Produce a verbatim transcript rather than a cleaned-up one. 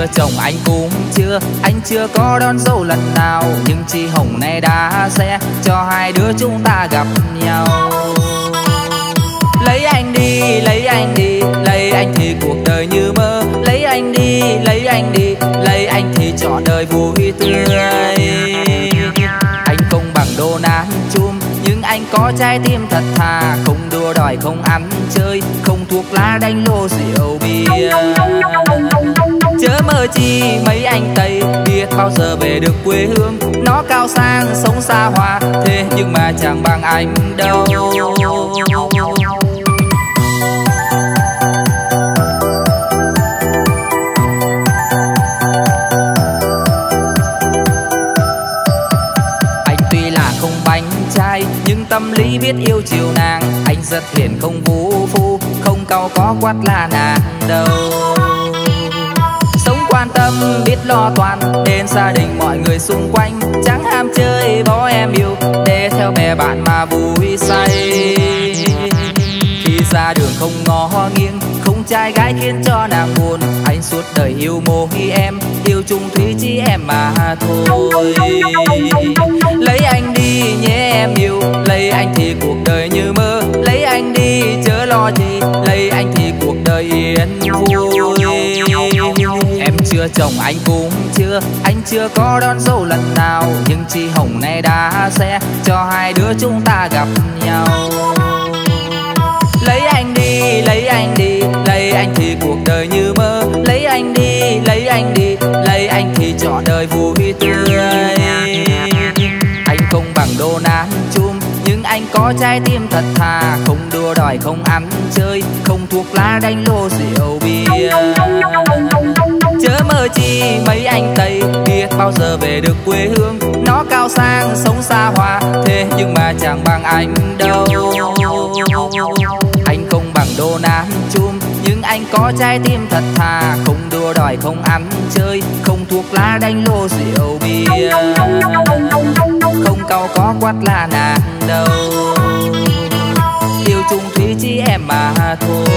chồng anh cũng chưa, anh chưa có đón dâu lần nào, nhưng chị Hồng này đã sẽ cho hai đứa chúng ta gặp nhau. Lấy anh đi, lấy anh đi, lấy anh thì cuộc đời như mơ. Lấy anh đi, lấy anh đi, lấy anh thì trọn đời vui tươi. Anh không bằng đô nát chum, nhưng anh có trái tim thật thà. Không đua đòi, không ăn chơi, không thuốc lá đánh lô rượu bia. Chớ mơ chi mấy anh Tây biết bao giờ về được quê hương. Nó cao sang sống xa hoa, thế nhưng mà chẳng bằng anh đâu. Nhưng tâm lý biết yêu chiều nàng. Anh rất hiền không vũ phu, không cau có quát là nàng đâu. Sống quan tâm biết lo toan, đến gia đình mọi người xung quanh. Chẳng ham chơi bỏ em yêu, để theo bè bạn mà vui say. Khi ra đường không ngó nghiêng, không trai gái khiến cho nàng buồn. Anh suốt đời yêu mỗi em, yêu chung thủy chỉ em mà thôi. Lấy anh đi nhé em yêu, lấy anh thì cuộc đời như mơ. Lấy anh đi chớ lo gì, lấy anh thì cuộc đời yên vui. Em chưa chồng anh cũng chưa, anh chưa có đón dâu lần nào, nhưng chị Hồng này đã sẽ cho hai đứa chúng ta gặp nhau. Lấy anh đi, lấy anh đi, lấy anh thì cuộc đời như mơ. Lấy anh đi, lấy anh đi, lấy anh thì trọn đời vui tươi. Anh không bằng đô nát chum, nhưng anh có trái tim thật thà. Không đua đòi, không ăn chơi, không thuốc lá đánh lô rượu bia. Chớ mơ chi mấy anh Tây biết bao giờ về được quê hương. Nó cao sang sống xa hoa, thế nhưng mà chẳng bằng anh đâu. Anh không bằng đô nát chum, nhưng anh có trái tim thật thà. Không đua đòi, không ăn chơi, không thuốc lá đánh lô rượu bia. Không cau có quát là nàng đâu, yêu chung thủy chỉ em mà thôi.